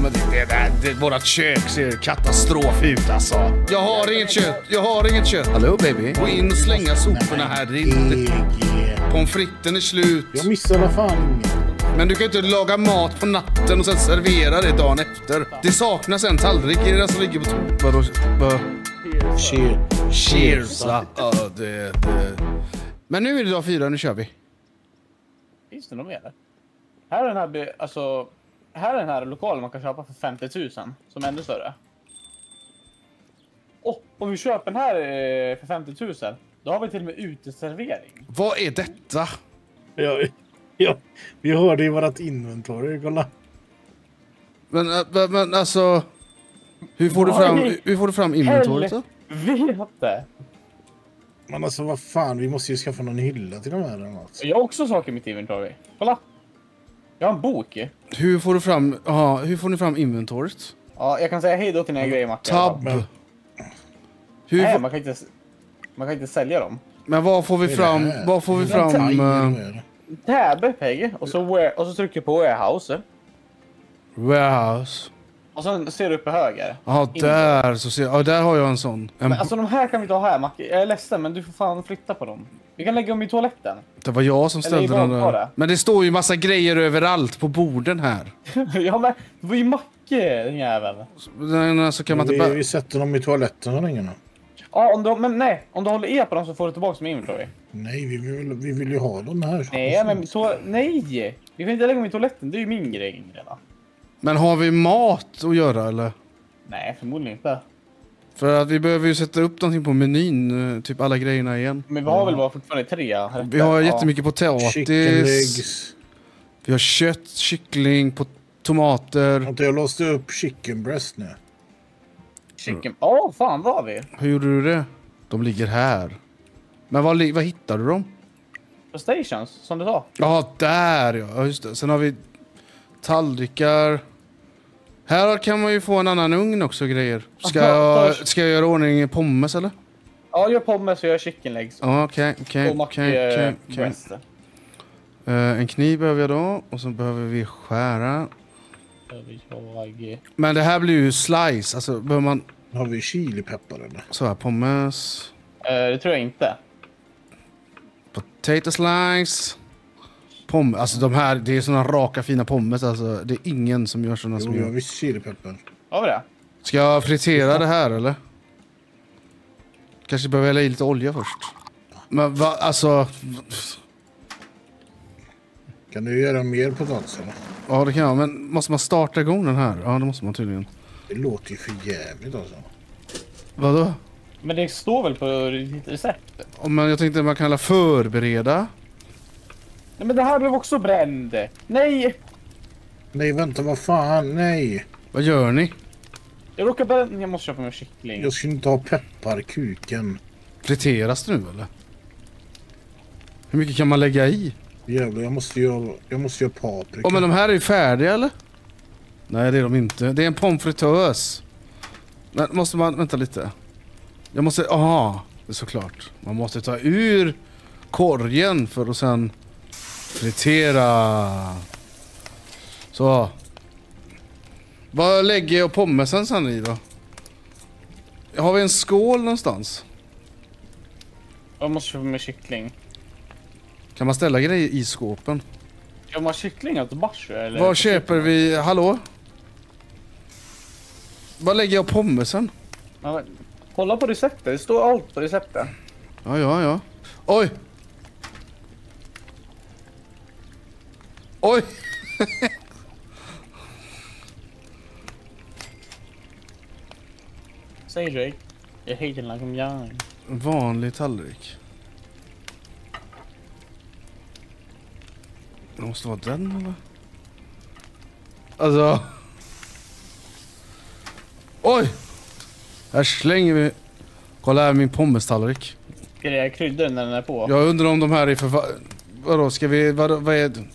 men vårat kök ser katastrof ut alltså. Jag har inget kött. Hallå baby. Gå in och slänga soporna här inne. Pommes fritesen är slut. Jag missade fan. Men du kan ju inte laga mat på natten och sen servera det dagen efter. Det saknas en tallrik i det som ligger på toppen. Cheers. Men nu är det dag 4, nu kör vi. Finns det något mer? Här är den här lokalen man kan köpa för 50 000 som är ännu större. Om vi köper den här för 50 000, då har vi till och med uteservering. Vad är detta? Ja, vi har det i vårat inventory, kolla. Men alltså, hur får du fram inventoriet då? Vet det. Men alltså vad fan, vi måste ju skaffa någon hylla till de här eller något. Jag har också saker i mitt inventory. Kolla. Jag har en bok. Hur får ni fram inventoriet? Ja, jag kan säga hej då till dina grejer, Martin. Tab. Nej, man kan inte sälja dem. Men vad får vi fram? Tab, Peg. Och så trycker du på warehouse. Warehouse. Och sen ser du uppe höger. Ja, där har jag en sån. Men alltså de här kan vi inte ha här, Macke. Jag är ledsen, men du får fan flytta på dem. Vi kan lägga dem i toaletten. Det var jag som ställde den där. Men det står ju massa grejer överallt på borden här. Ja, men det var ju Macke, den jäveln. Så kan man inte vi sätter dem i toaletten och ingen. Ja, om du håller E på dem så får du tillbaka med inventory. Nej, vi vill ju ha dem här. Nej, men nej. Vi kan inte lägga dem i toaletten, det är ju min grej redan. Men har vi mat att göra eller? Nej, förmodligen inte. För att vi behöver ju sätta upp någonting på menyn, typ alla grejerna igen. Men vi har väl bara fortfarande 3 rätter. Vi har jättemycket potatis. Vi har kött, kyckling, tomater. Jag låste upp chicken breast nu. Fan var vi? Hur gjorde du det? De ligger här. Men vad hittar du dem? På stations, som du sa. Ja, där ja. Just det. Sen har vi tallrikar. Här kan man ju få en annan ugn också, grejer. Ska jag göra ordning pommes eller? Ja, gör pommes och gör chicken legs. Okej. Breast. En kniv behöver jag då. Och så behöver vi skära. Men det här blir ju slice. Alltså behöver man... Har vi chilipeppar eller? Så här, pommes. Det tror jag inte. Potato slice. Pommes. Alltså de här, det är såna raka fina pommes. Alltså det är ingen som gör såna som jag. Vi chilipeppar. Har vi det? Ska jag fritera det här eller? Kanske behöver jag lägga lite olja först. Men alltså... Kan du göra mer potatis eller? Ja, det kan jag. Men måste man starta igång den här? Ja, det måste man tydligen. Det låter ju för jävligt alltså. Vadå? Men det står väl på ditt recept? Men jag tänkte man kan förbereda. Nej, men det här blev också bränd. Nej! Nej, vänta, vad fan, nej. Vad gör ni? Jag måste köpa mig kyckling. Jag ska inte ha pepparkuken. Friteras det nu eller? Hur mycket kan man lägga i? Jävlar, jag måste göra paprika. Men de här är ju färdiga eller? Nej, det är de inte. Det är en pommes fritös. Men måste man... Vänta lite. Jag måste... det är såklart. Man måste ta ur korgen för att sen fritera. Så. Vad lägger jag pommesen sen i då? Har vi en skål någonstans? Jag måste köpa mig kyckling. Kan man ställa grejer i skåpen? Jag måste kyckling till bars eller? Vad köper vi? Hallå? Vad lägger jag pommesen? Ja, kolla på receptet. Det står allt på receptet. Ja. Oj! Oj! Säg Drake. Jag heter liksom jag. Vanlig tallrik. Det måste vara den eller? Alltså... Oj! Här slänger vi... Kolla här min pommes-tallrik. Ska jag krydda när den är på? Jag undrar om de här är för... Vadå, ska vi... Vad är det?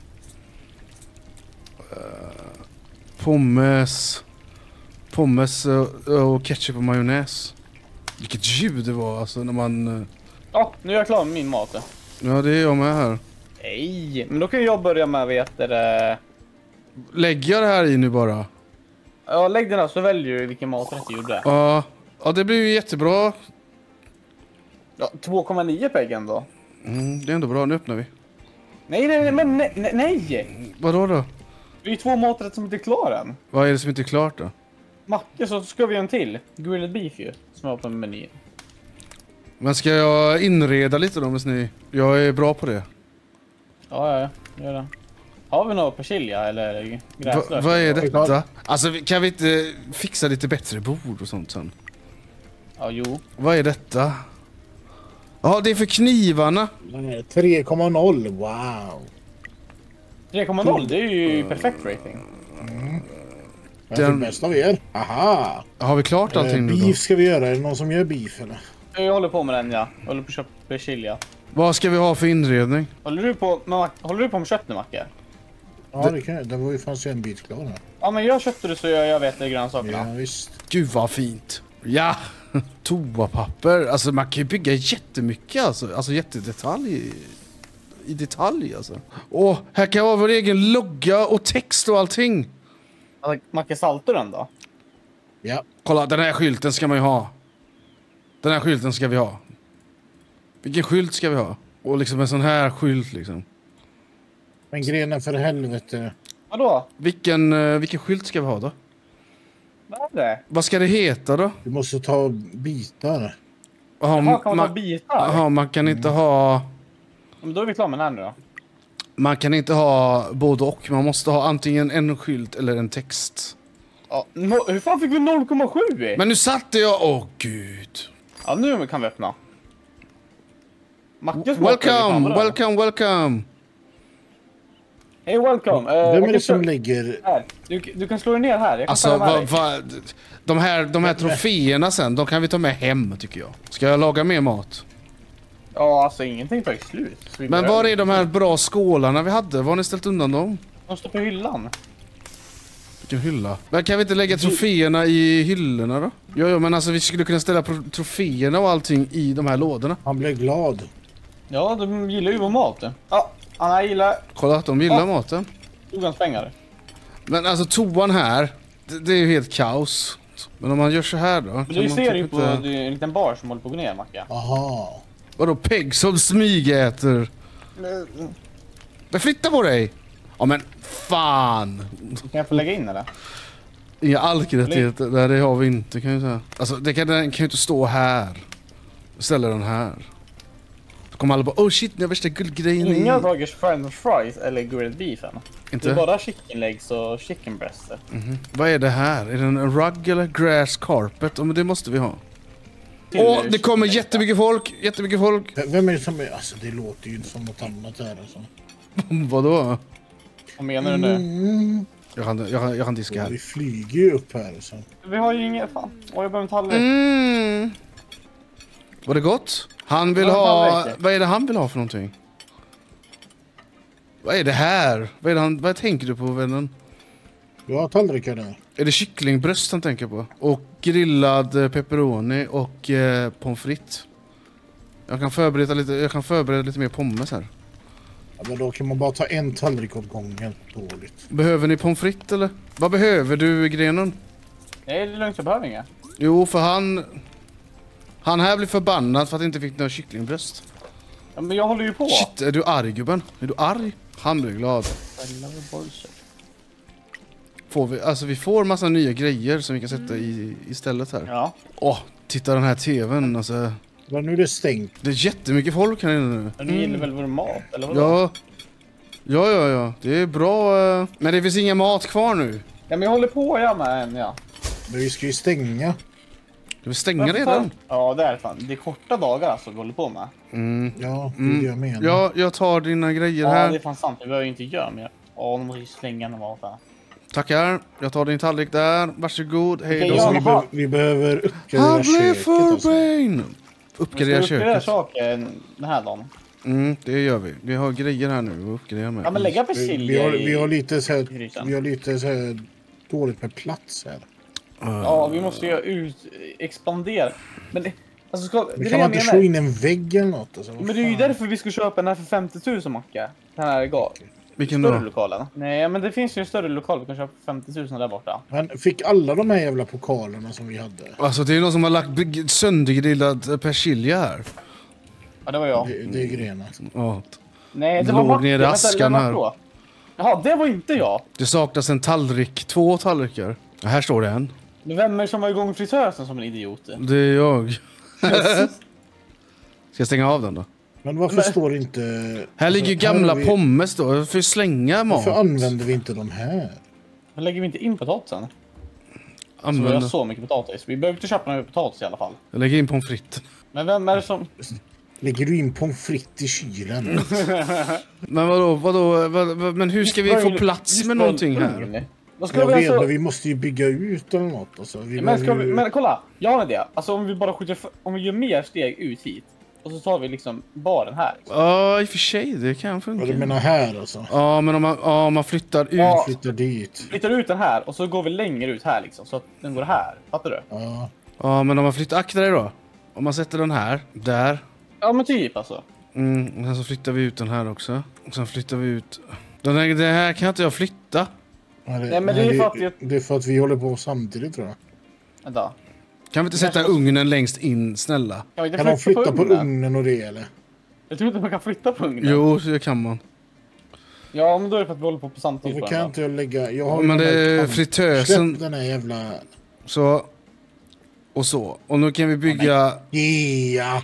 Pommes och ketchup och majonnäs. Vilket ljud det var alltså när man... Ja, nu är jag klar med min mat. Ja, det är jag med här. Nej, men då kan jag börja med, vet du... Lägger jag det här i nu bara? Ja, lägg den här så väljer du vilken maträtt du gjorde. Ja, det blir ju jättebra. Ja, 2,9 på äggen då. Det är ändå bra, nu öppnar vi. Nej! Vadå då? Det är ju 2 maträtter som inte är klara än. Vad är det som inte är klart då? Macka, så ska vi göra en till. Grilled beef ju, som är på menyn. Men ska jag inreda lite då, ni? Jag är bra på det. Ja, gör det. Har vi något persilja eller gräslök? Vad är detta? Alltså, kan vi inte fixa lite bättre bord och sånt sen? Ja, jo. Vad är detta? Ja, det är för knivarna. 3,0. Wow. 3,0, det är ju perfekt rating. Det är det bästa av er. Aha. Har vi klart allting nu då? Beef ska vi göra. Är det någon som gör beef eller? Jag håller på med den, ja. Jag håller på att köpa persilja. Vad ska vi ha för inredning? Håller du på med kött nu, Macke? Ja, det kan jag. Det var ju fanns ju en bit klar här. Ja, men jag köttar det så jag vet det grönsakerna. Ja, visst. Gud vad fint. Ja! Toapapper. Alltså man kan ju bygga jättemycket alltså jättedetalj. I detalj alltså. Och här kan vara vår egen logga och text och allting. Alltså, Macke, saltar den då? Ja. Kolla, den här skylten ska man ju ha. Den här skylten ska vi ha. Vilken skylt ska vi ha? Och liksom en sån här skylt liksom. Men grenen för helvete. Vadå? Vilken skylt ska vi ha då? Vad är det? Vad ska det heta då? Du måste ta bitar. Jaha, kan man ta bitar? Jaha, man kan inte ha... Men då är vi klara med den här nu då. Man kan inte ha både och. Man måste ha antingen en skylt eller en text. Ja, hur fan fick vi 0,7 i? Men nu satte jag... Åh gud. Ja, nu kan vi öppna. Mackes Welcome. Hej, welcome. Vem är det som lägger... Här. Du kan slå dig ner här. Jag kan Alltså, ta de här troféerna sen, de kan vi ta med hem tycker jag. Ska jag laga mer mat? Ja, alltså ingenting tar slut. Men var är de här bra skålarna vi hade? Var har ni ställt undan dem? De står på hyllan. Vilken hylla? Men kan vi inte lägga troféerna i hyllorna då? Ja, men alltså vi skulle kunna ställa troféerna och allting i de här lådorna. Han blev glad. Ja, de gillar ju vår mat. Ja, Anna gillar... Kolla att de gillar maten. Tog hans pengar. Men alltså toan här, det är ju helt kaos. Men om man gör så här då? Men du ser ju på en liten bar som håller på att gå ner, Macke. Aha. Vadå Peg som smygäter? Men flytta på dig! Ja men fan! Kan jag få lägga in eller? Inga alkrättigheter, nej det har vi inte kan jag säga. Alltså den kan ju inte stå här. Ställer den här. Då kommer alla bara, oh shit, det är värsta guldgrejen. Inga dagars french fries eller grilled beef än. Inte? Det är bara chicken legs och chicken breast. Vad är det här? Är det en rug eller grass carpet? Ja men det måste vi ha. Åh, det kommer jättemycket folk! Jättemycket folk! Vem är det som är... Alltså det låter ju som något annat här alltså. Vadå? Vad menar du nu? Jag kan diska här. Vi flyger ju upp här alltså. Vi har ju inget fan. Och jag behöver en tallrik. Var det gott? Han vill ha... Vad är det han vill ha för någonting? Vad är det här? Vad tänker du på, vännen? Jag har tallrikar där. Är det kycklingbröst han tänker på? Och grillad pepperoni och pommes frites. Jag kan förbereda lite mer pommes här. Ja, men då kan man bara ta en tallrik åt gången. Dåligt. Behöver ni pommes frites eller? Vad behöver du, Grenen? Nej, det är lugnt, jag behöver inga. Jo, för han här blir förbannad för att inte fick några kycklingbröst. Ja, men jag håller ju på. Shit, är du arg gubben? Är du arg? Han blir glad. Vi får massa nya grejer som vi kan sätta istället här. Ja. Åh, titta den här tvn alltså. Men nu är det stängt. Det är jättemycket folk här inne nu. Men du gillar väl vår mat, eller vadå? Ja. Det är bra. Men det finns inga mat kvar nu. Ja, men jag håller på med en, ja. Men vi ska ju stänga. Du vill stänga redan? Ja, det är fan. Det är korta dagar alltså vi håller på med. Ja, det är det jag menar. Ja, jag tar dina grejer här. Ja, det är fan sant. Vi behöver ju inte göra mer. Ja, de måste ju slänga någon mat här. Tackar. Jag tar din tallrik där. Varsågod. Hej Okej, då. ja. Vi behöver uppgradera köket. Alltså. Uppgradera köket. saker den här dagen. Det gör vi. Vi har grejer här nu att uppgradera med. Ja, men lägga persilja Vi har lite så här dåligt med plats här. Ja, vi måste ju expandera. Men det, alltså Vi kan man inte slå in en vägg eller något? Alltså, men det är ju därför vi ska köpa den här för 50 000, Macke. Den här Vilken Större då? lokalen. Nej, men det finns ju en större lokal vi kan köpa för 50 000 där borta. Men fick alla de här jävla pokalerna som vi hade? Alltså det är någon som har lagt söndergrillad persilja här. Ja, det var jag. Det är grejerna. Ja. Nej, det Det var låg Martin. ner i Vänta, askan vem var här. då? Jaha, det var inte jag. Det saknas en tallrik, 2 tallrikar. Ja, här står det en. Men vem är det som var igång fritösen som en idiot? Det är jag. Ska jag stänga av den då? Men varför står inte... Här ligger ju Alltså, gamla har vi- pommes då, för att slänga mat. Varför använder vi inte de här? Men lägger vi inte in potatisen? Så vi har Använder. så mycket potatis. Vi behöver inte köpa någon potatis i alla fall. Jag lägger in pommes frites. Men vem är det som... Lägger du in pommes frites i kylen? Men men hur ska vi få plats med någonting här? Vad ska Jag vi vet, alltså... men vi måste ju bygga ut eller något. Alltså. Vi Men, ska behöver vi... ju- men kolla, jag har en idé. Alltså om vi bara skjuter... Om vi gör mer steg ut hit. Och så tar vi liksom baren här. Liksom. Ja, i och för sig, det kan Vad du funka. menar här alltså? Ja, men om man flyttar ut. Ja. Flyttar dit. Flyttar ut den här och så går vi längre ut här liksom. Så att den går här. Fattar du? Ja. Ja, men om man flyttar, akta dig då. Om man sätter den här, där. Ja men typ alltså. Och sen så flyttar vi ut den här också. Och sen flyttar vi ut... Det här kan inte jag flytta. Nej, men det är för att det är för att vi håller på samtidigt tror jag. Vänta. Kan vi inte sätta ugnen längst in, snälla? Kan vi inte Kan de flytta på ugnen? ugnen och det eller? Jag tror inte man kan flytta på ugnen. Jo, det kan man. Ja men då är det för att vi håller på samtidigt. Varför på kan den inte jag lägga... Jag har ju Men den det här är kan- fritösen. Släpp den här jävla... Så. Och så. Och nu kan vi bygga... Ja!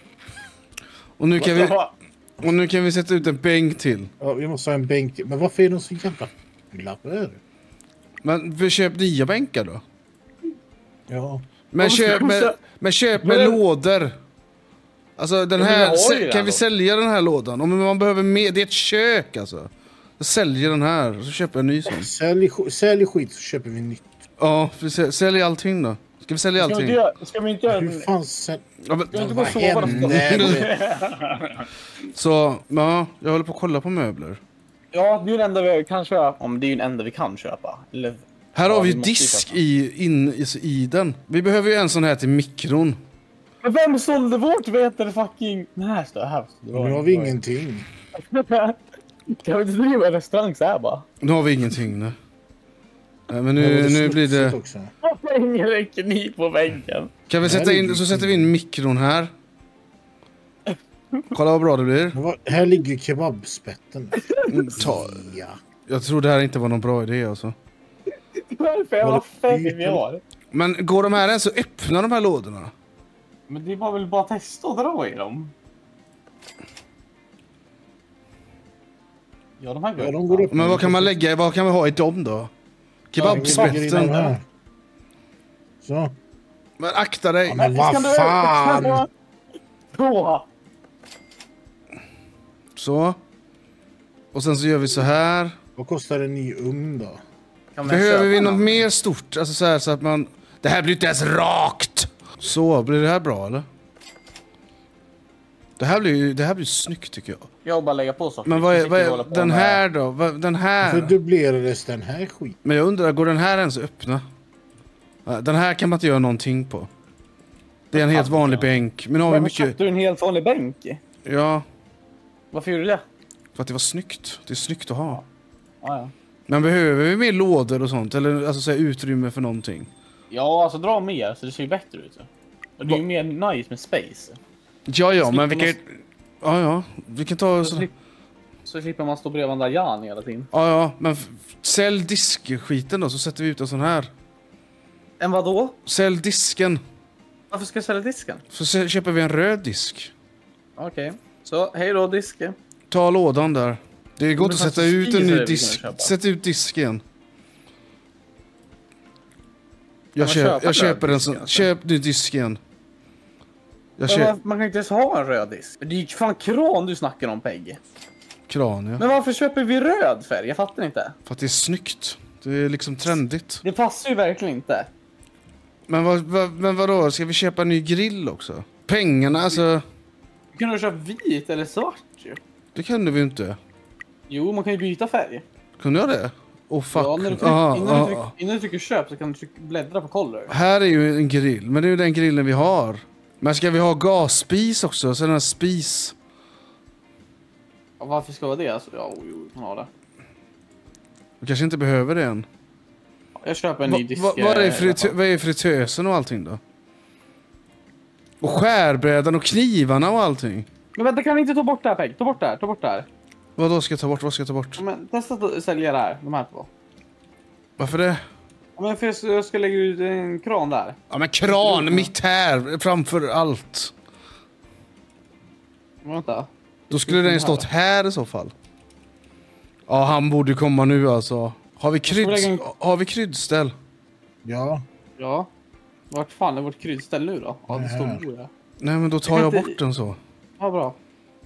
Och nu kan vi... då. Och nu kan vi sätta ut en bänk till. Ja, vi måste ha en bänk. Men varför är de så jävla glappar? Men vi köp nya bänkar då. Ja. Men köp med Men- lådor. Alltså den Ja, men vi här... har ju Kan den vi då. sälja den här lådan? Om man behöver mer... Det är ett kök alltså. Jag säljer den här. Så köper jag en ny sån. Sälj skit så köper vi nytt. Ja, sälj allting då. Ska vi sälja Ska vi allting? inte göra... Ska vi inte göra... Hur fan sen... Ja, men, Ska vi inte gå Vad och sova då? hände? så, ja, jag håller på att kolla på möbler. Ja, det är ju den enda vi kan köpa. Om det är ju den enda vi kan köpa. Eller... Här Ja, har vi vi ju måste ju disk köpa. i den. Vi behöver ju en sån här till mikron. Men vem sålde vårt vetare fucking... Den här står här. Nu har vi ingenting. Kan vi inte driva en restaurang så här bara? Nu har vi ingenting nu. Men Ja, nu blir det... smutsigt också. Ingen räcker ni på väggen. Kan vi sätta in, så sätter vi in mikron här. Kolla vad bra det blir. Men här ligger kebabspetten. Ja. Jag tror det här inte var någon bra idé alltså. Varför jävla fem vi har? Men går de här ens att öppna de här lådorna? Men det var väl bara att testa och dra i dem? Ja, de här går Ja, de går upp. Men vad kan man lägga, vad kan vi ha i dem då? Vi lägger in Kebabspetten. den här. Så. Men akta dig. Ja, men vad fan! Så! Så. Och sen så gör vi så här. Vad kostar en ny ugn då? Kan man Behöver vi köpa något någon? mer stort? Alltså så här så att man... Det här blir inte ens rakt! Så, blir det här bra eller? Det här blir snyggt tycker jag. Jag bara lägga på saker. Men vad är den här då? Den För här? dubblerades den här skiten? Men jag undrar, går den här ens att öppna? Ja, den här kan man inte göra någonting på. Det är en helt vanlig bänk. Men nu har vi Varför mycket... köpte du en helt vanlig bänk? Ja, Varför gjorde du det? för att det var snyggt. Det är snyggt att ha. Ja. Men behöver vi mer lådor och sånt? Eller alltså så här, utrymme för någonting? Ja, alltså dra mer så det ser ju bättre ut. Och det är ju mer nice med space. Ja, men vi Slipper kan... Ja, vi kan ta... Så slipper man stå bredvid en där Jan hela tiden. Ja, men sälj diskskiten då så sätter vi ut en sån här. En vadå? Sälj disken. Varför ska jag sälja disken? Så köper vi en röd disk. Okej. Så, hej då diske. Ta lådan där. Det går Men inte att fast sätta ut en spiser ny är vi disk. kan köpa. Sätt ut disken. man köpa Jag köper en röd sån. disk, Köp ny disk igen. Jag Men köper man kan inte ens ha en röd disk. Det är ju fan kran du snackar om, Pegg. kran, ja. Men varför köper vi röd färg? Jag fattar inte. För att det är snyggt. Det är liksom trendigt. Det passar ju verkligen inte. Men vadå? Ska vi köpa en ny grill också? Pengarna, alltså... Du kan ju köpa vit eller svart ju. Det kunde vi ju inte. Jo, man kan ju byta färg. Kunde jag det? Oh fuck. Ja, när du trycker, innan du trycker köp så kan du bläddra på color. Här är ju en grill, men det är ju den grillen vi har. Men ska vi ha gasspis också? Så den här spis. Ja, varför ska vara det? Alltså, ja, jo, kan ha det. Jag kanske inte behöver det än. Jag köper en ny disk. Vad är fritösen och allting då? Och skärbrädan och knivarna och allting. Men vänta, kan vi inte ta bort det här, Peg? Ta bort det här. Vad då ska jag ta bort? Vad ska jag ta bort? Ja, men testa att sälja det här, de här två. Varför det? Ja, men för jag ska lägga ut en kran där. Ja men kran mitt här framför allt. Men vänta. Då skulle den stått här i så fall. Ja, han borde komma nu alltså. Har vi kryddställ? Ja. Ja. Vart fan är vårt kryddställ nu då? Ja, det står nog. Nej men då tar jag bort den så. Ja, bra.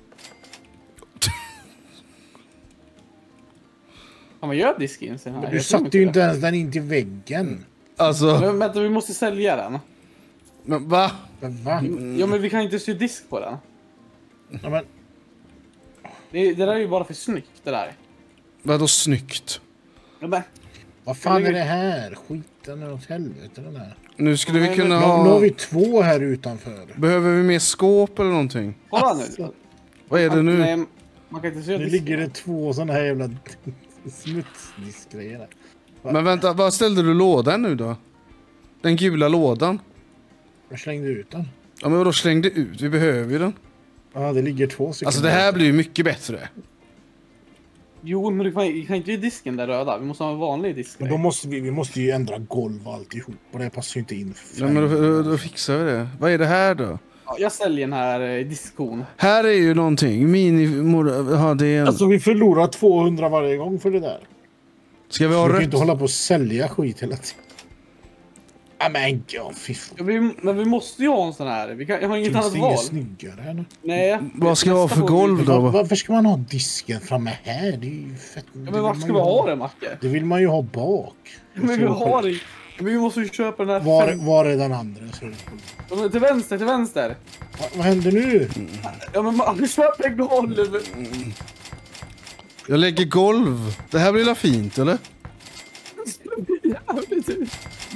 Kan man göra disken sen här? Men du satte ju inte ens den in till väggen. Alltså. Men vänta, vi måste sälja den. Men va? Men va? Ja, men vi kan inte sy disk på den. Ja, men, Det där är ju bara för snyggt, det där. Vadå snyggt? Ja, men. vad fan är det här? Skiten är åt helvete den här. Nu skulle vi kunna Nu har ha... vi 2 här utanför. Behöver vi mer skåp eller någonting? Kolla nu. Vad är det nu? Nej, man kan inte sy Nu disk. ligger det 2 sådana här jävla smutsdiskgrejer. Men vänta, vad ställde du lådan nu då? Den gula lådan? Jag slängde ut den. Ja men vadå slängde ut? Vi behöver ju den. Ja, det ligger 2 stycken. Alltså det här blir ju mycket bättre. Jo, men du kan inte göra disken där röda. Vi måste ha en vanlig disk. Men då måste vi måste ju ändra golv och alltihop. Och det passar ju inte in. Ja men då fixar vi det. Vad är det här då? Ja, jag säljer den här diskon. Här är ju någonting. Ja, det är en... Alltså vi förlorar 200 varje gång för det där. Ska vi Så ha vi kan rött? inte hålla på och sälja skit hela tiden. Ja men ja, fy fan. Ja, men vi måste ju ha en sån här. Jag har inget Finns annat det val. inget snyggare eller? Nej. Vad ska jag ha för golv då? Varför ska man ha disken framme här? Det är ju fett. Ja, men vart ska vi ha den, Macke? Det vill man ju ha bak. Men vi har det. Men vi måste ju köpa den här. Var är den andra? Ja, men till vänster. Vad händer nu? Ja, men man köper golv. Jag lägger golv. Det här blir la fint eller? Jävligt ut.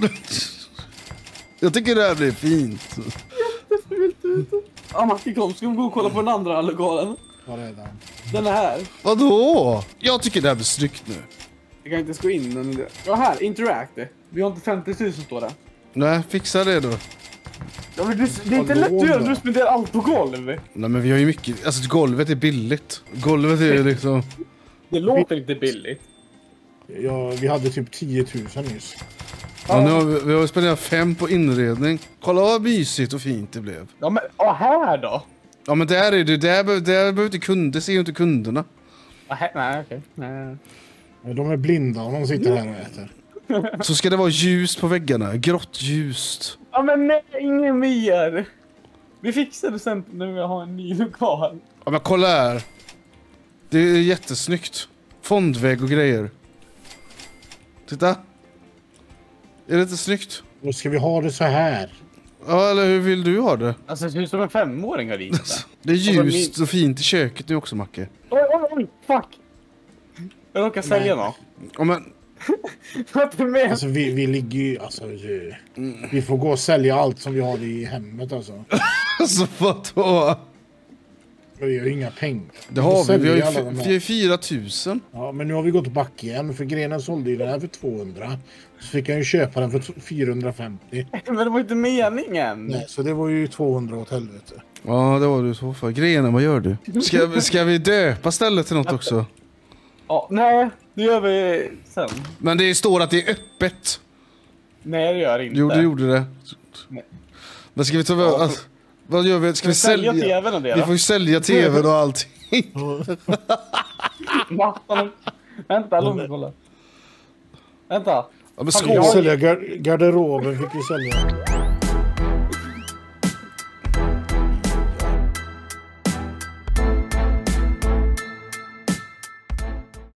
Jag tycker det här blir fint. Ja, Macke, kom. Ska vi gå och kolla på den andra lokalen? Var är den? Den är här. Vadå? Jag tycker det här blir snyggt nu. Jag kan inte ens gå in. Ja, här. Interact. Vi har inte 50 000 står det. Nej, fixa det då. Ja, men det är inte lätt att göra. Du spenderar allt på golv. Nej men vi har ju mycket, alltså golvet är billigt. Golvet är ju liksom... Det låter inte billigt. Ja, vi hade typ 10 000 nyss. Ja, nu har vi har spenderat 5 på inredning. Kolla vad mysigt och fint det blev. Ja, men här då? Ja men där är det, där behöver inte kunder, ser ju inte kunderna. Nej, okej. Nej. De är blinda och de sitter här och äter. Så ska det vara ljus på väggarna, grått ljust. Ja, men nej, ingen mer. Vi fixar det sen när vi har en ny lokal. Ja men kolla här. Det är jättesnyggt. Fondvägg och grejer. Titta. Är det inte snyggt? Då ska vi ha det så här. Ja, eller hur vill du ha det? Alltså, det ser ut som en 5-åring har visat. Det är ljust och fint i köket nu också, Macke. Oj, fuck. Jag råkar sälja något. Ja men... Vad är med? Alltså vi ligger ju... Alltså, vi får gå och sälja allt som vi har i hemmet alltså. Alltså vadå? Vi har ju inga pengar. Det har vi säljer har alla ju de här. 4 000. Ja, men nu har vi gått back igen. För Grenen sålde ju den här för 200. Så fick han ju köpa den för 450. Men det var inte meningen. Nej, så det var ju 200 åt helvete. Ja, det var du så för. Grenen, vad gör du? Ska vi döpa stället till något också? Ja, nej, det gör vi sen. Men det står att det är öppet. Nej, det gör det inte. Jo, du gjorde det. Nej. Men ska vi ta... Ja, alltså, vad gör vi? Ska vi sälja? tvn och det Vi då? får ju sälja tvn och allting. Mattan. Vänta, låt mig kolla. Vänta. Ja, men Vi skål. sälja garderoben fick vi sälja.